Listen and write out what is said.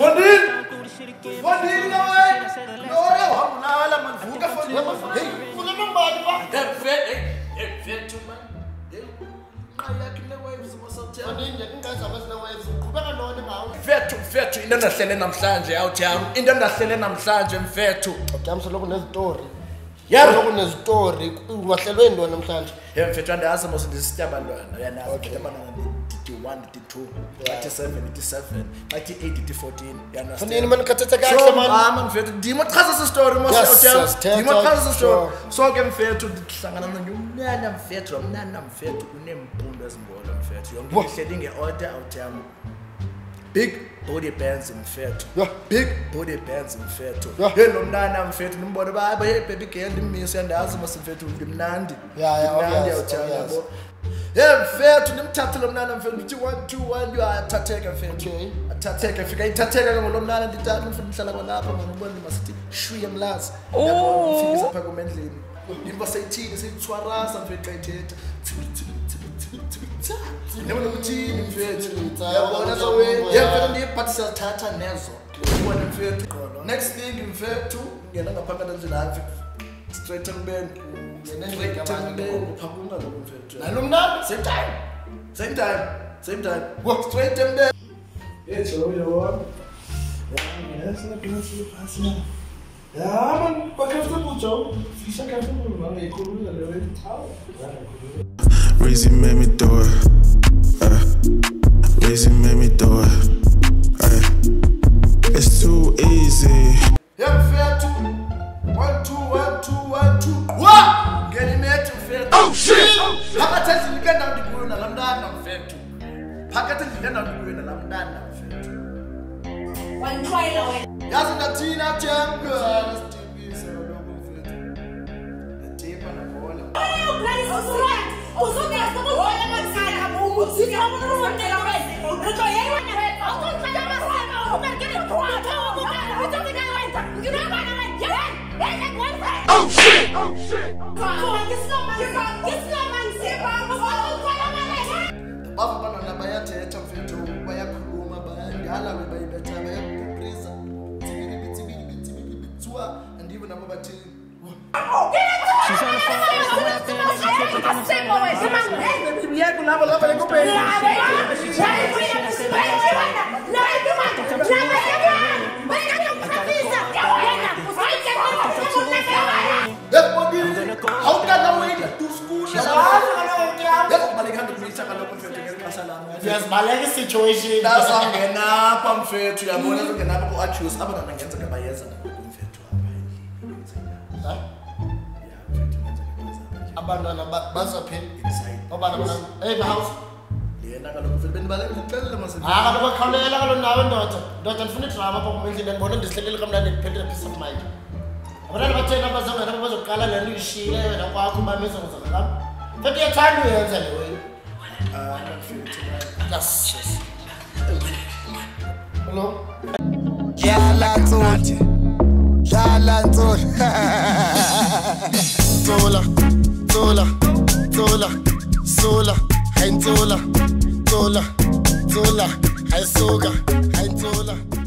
Mfethu into endahlele namhlanje awutham into endahlele namhlanje mfethu Jamso lokho nezitori yabo lokho nezitori wahlelwe indona namhlanje mfethu andazi mos ndisityabalwana uyanazi abantwana 1 2 37 8 14 yana fanele man khathatha kahle man mama mfethu ndimo chaza se story mos awutham ndimo chaza se story so ke mfethu ndihlangana nomnyana mfethu mfethu kunempundo ezimbola mfethu yonke ihleli ngeorder awutham big body bands mfethu big body bands mfethu lo mntana mfethu nimbone baba hey baby girl ndimisi yandazi mos mfethu ndimnandi yabo mfethu nimthathe lo mntana mfethu ndithi 1 2 1 uyathatheka mfethu athatheka fika ithatheka lo mntana ndithatha mfethu ndihlala kwalapha manje ubone masithi shwiye mlazi yabo mfikisa pha komendlini imba sayithini sayithwarasa mfethu xa ithetha Never know team mfethu yabona so yemfethu ndiyiphathisa thatha nezo ubona mfethu next thing mfethu ngena ngaphakathi endlini hafi straight and bend uphakuma lo mfethu nalo mna same time walk straight and bend it's all you want yes na pinsi fácil man bakafta pucho fisha kafu mama ikhulula lewe Razy made me do it. Razy made me do it. It's too easy. Mfethu 1 2 1 2 1 2 wa ngelimethu mfethu oh shit phakathi ndikenda ndikuyo nalamntana mfethu phakathi ndikenda ndikuyo nalamntana mfethu wanjwayela wena yazi ndathina champion sitibise lokho mfethu ndipa na bola oh bloody sweat uzongeza ukubona mathana umuthi yabona urondela wena utho yena wena awuthanda masana ubekele kwakho ukubona uthi ngiyakwenza ngibona oh shit! Oh shit! Baba bana bayathetha mfethu bayakhuluma bayandala bayibetha bayakuprisa tsibili bitsuwa and even nabo bathi she's on the phone how can I wait to school? Yes, baleke situation. That's how we na pamfethu yabona zongena apho accuse abantwana ngenza ngabayeza ngomfethu apha. Abantwana bazaphi inside. Abantwana hey house. Yena kaloku mfethu benibaleke ngicela mase. Kaloku bakhawulela kaloku nawe ndoda ndifuna idrama apha kumendlini ndibona ndihlelele kamnandi ndiphethe peace of mind. Abantwana bathena bazongena bazoqala le nto ishile wena kwakho bamisa ngizakala. Futhi uyathanda uyenza le wena. Yes. Hello. Yala Nzoli. Zola. Hey Nzola. Hay soga. Hay Nzola.